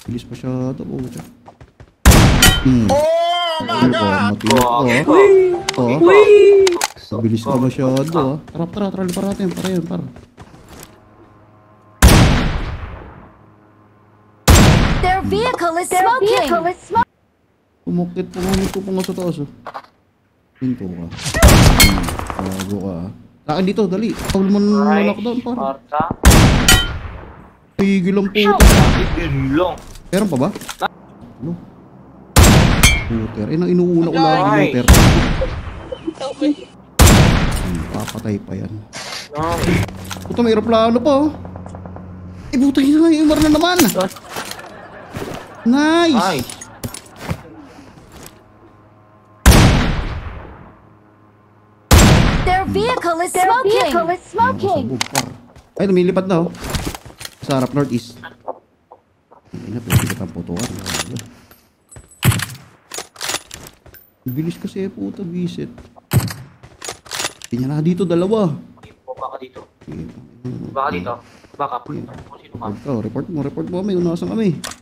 Bilis masyado po. Oh my God! Bilis ka masyado. Tara, lipat natin. Para yun. Their vehicle is smoking. Pumukit po nga sa taas. Pinto ka. Bago ka. Sa akin dito, dali. Tawal mo na lockdown, para. Tigil lang po. Tigil lang. Meron pa ba? Ano? Puter. Nang inuuna ko lagi yung puter. Papatay pa yan. Puta, may aeroplano pa, oh. Puta, yung na naman. Nice. Their vehicle is smoking. Ay, lumilipad na, oh. Sa harap northeast. Hindi na, pwede kitang putuan. Bilis kasi, puta, visit. Tingnan na dito, dalawa. Baka dito. Baka dito. Baka. Sino ka? Report mo. May unasan kami.